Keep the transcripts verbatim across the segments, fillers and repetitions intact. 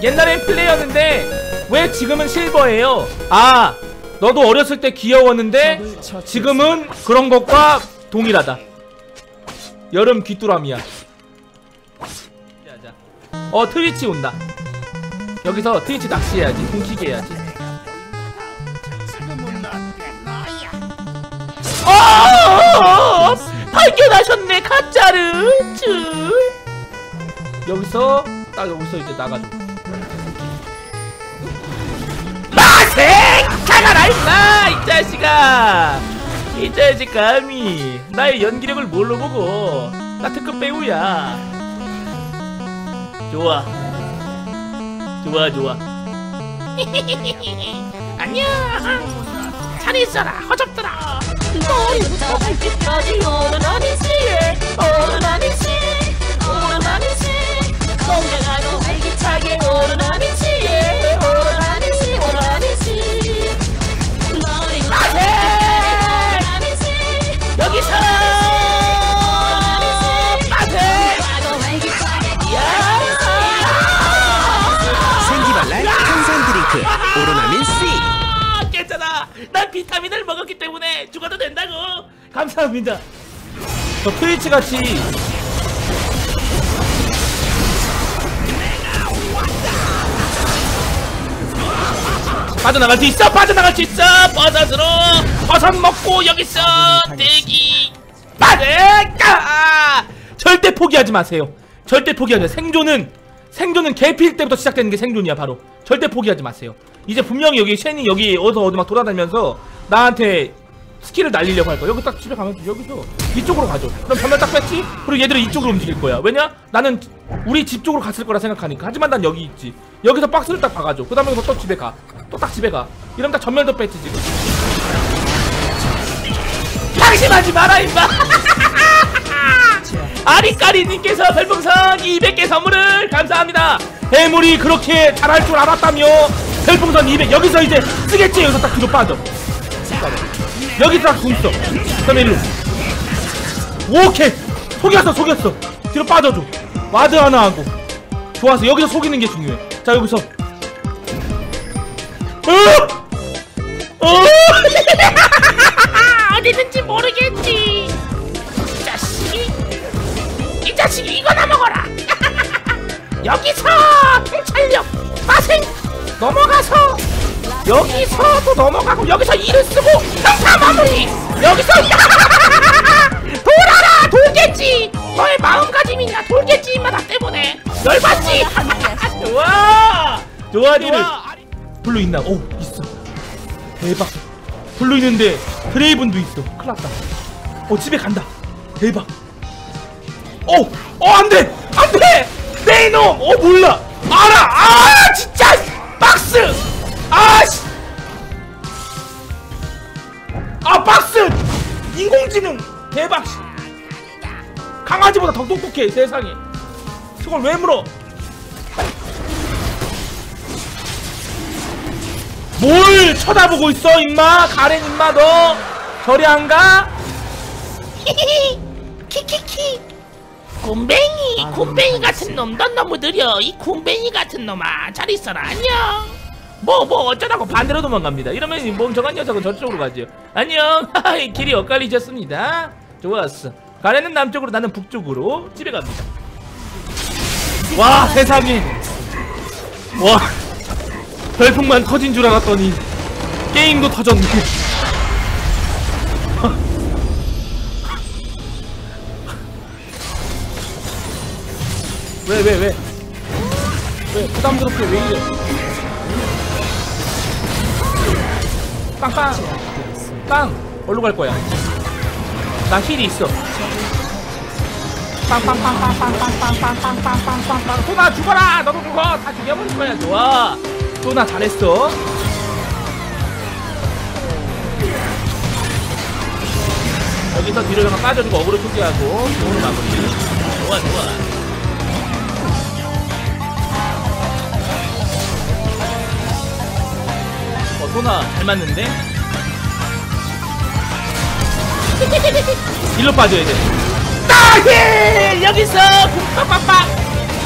옛날엔 플레이였는데 왜 지금은 실버예요? 아, 너도 어렸을 때 귀여웠는데 지금은 그런 것과 동일하다. 여름 귀뚜라미야. 어, 트위치 온다. 여기서 트위치 낚시해야지. 공키게 해야지. 어, 발견하셨네 가짜를. 여기서 딱 여기서 이제 나가줘. 마생! 가가라 임마! 이 자식아! 이 자식 감히 나의 연기력을 뭘로 보고. 나 특급 배우야. 좋아 좋아 좋아. 안녕. 잘 있어라 허접들아. 머리부터 발끝까지 오르나니지 오르나니지 오르나니지 건강하고 활기차게 오르나니지 오르나니지 오르나니지 머리부터 여기서 오로나민 C. 괜찮아. 난 비타민을 먹었기 때문에 죽어도 된다고. 감사합니다. 저 트위치 같이 빠져나갈 수 있어. 빠져나갈 수 있어. 버섯으로 버섯 먹고 여기서 대기 빠져가. 절대 포기하지 마세요. 절대 포기하지 마세요. 생존은 생존은 개필 때부터 시작되는 게 생존이야. 바로 절대 포기하지 마세요. 이제 분명히 여기 쉔이 여기 어디서 어디 막 돌아다니면서 나한테 스킬을 날리려고 할 거야. 여기 딱 집에 가면 여기서 이쪽으로 가죠. 그럼 전면 딱 뺐지? 그리고 얘들은 이쪽으로 움직일 거야. 왜냐? 나는 우리 집 쪽으로 갔을 거라 생각하니까. 하지만 난 여기 있지. 여기서 박스를 딱 박아줘. 그 다음에 또 집에 가. 또 딱 집에 가. 이러면 딱 전면도 뺐지 지금. 방심하지 마라 임마. 아리까리님께서 별풍선 이백 개 선물을 감사합니다. 해물이 그렇게 잘할 줄 알았다며. 별풍선 이백. 여기서 이제 쓰겠지. 여기서 딱 뒤로 빠져. 여기 딱 궁 있어. 그 다음에 일로. 오케이. 속였어 속였어. 뒤로 빠져줘. 와드 하나 하고. 좋아서 여기서 속이는 게 중요해. 자 여기서 어! 어! 어디든지 모르겠지. 이 자식이 이 자식이 이거나 먹어라. 여기서 통찰력 빠생 넘어가서 여기서 또 넘어가고 여기서 이를 쓰고 평타 마무리. 여기서 돌아라 돌겠지. 너의 마음가짐이냐 돌겠지 임마. 나 때문에 열받지. 좋아 좋아. 니를 블루 있나? 오 있어. 대박. 블루 있는데 드레이븐도 있어. 큰일났다. 어 집에 간다. 대박. 어! 어 안돼! 안돼! 내 이놈! 어 몰라! 알아! 아 진짜! 박스! 아씨! 아 박스! 인공지능! 대박! 강아지보다 더 똑똑해 세상에. 저걸 왜 물어? 뭘 쳐다보고 있어 임마. 가렌 임마 너 저리 안 가? 히히히 키키키. 곰뱅이 아, 곰뱅이 같은 놈. 넌 너무 느려. 이 곰뱅이 같은 놈아 잘 있어라. 안녕. 뭐 뭐 어쩌라고 반대로 도망갑니다. 이러면 이 멍청한 녀석은 저쪽으로 가죠. 안녕. 길이 엇갈리셨습니다. 좋았어. 가렌은 남쪽으로 나는 북쪽으로 집에 갑니다. 와 세상에. 와 별풍만 터진 줄 알았더니 게임도 터졌네. 왜 왜 왜 왜 부담스럽게 왜 이래. 빵빵 빵. 어디로 갈 거야? 나 힐이 있어. 빵빵빵빵빵빵빵빵빵빵빵빵빵빵. 소나 죽어라. 너도 죽어. 다 죽여버릴 거야. 좋아. 소나 잘했어. 여기서 뒤로 잠깐 빠져주고 어그로 초기하고 좋은 마무리. 좋아 좋아. 어 소나 잘 맞는데? 일로 빠져야 돼. 따힐! 여기서 빡빡빡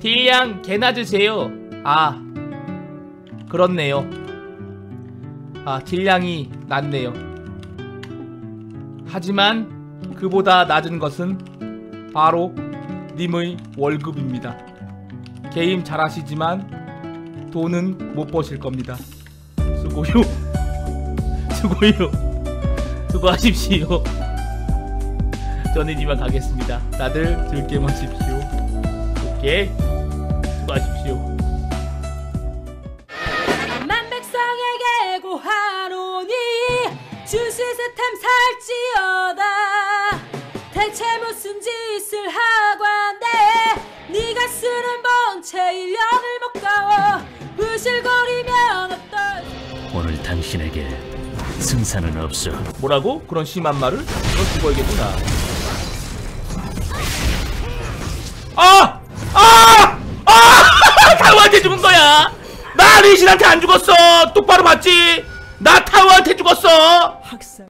딜량 개 낮으세요. 아 그렇네요. 아 딜량이 낮네요. 하지만 그보다 낮은 것은 바로 님의 월급입니다. 게임 잘하시지만 돈은 못 버실 겁니다. 수고요. 수고요. 수고하십시오. 저는 이만 가겠습니다. 다들 즐게 마십시오. 오케이. 수고하십시오. 만백성에게 고하노니 주시스템 살지어다. 대체 무슨 짓을 하고 한데 네가 쓰는 본체 일 년을 못 가워 부실거리면 어떨. 오늘 당신에게 승산은 없어. 뭐라고? 그런 심한 말을? 넌 죽어야겠구나. 아! 아! 아! 타워한테 죽은 거야! 나 리신한테 안 죽었어! 똑바로 봤지? 나 타워한테 죽었어! 학살